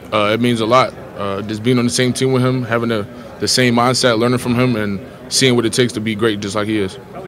It means a lot. Just being on the same team with him, having the same mindset, learning from him, and seeing what it takes to be great just like he is.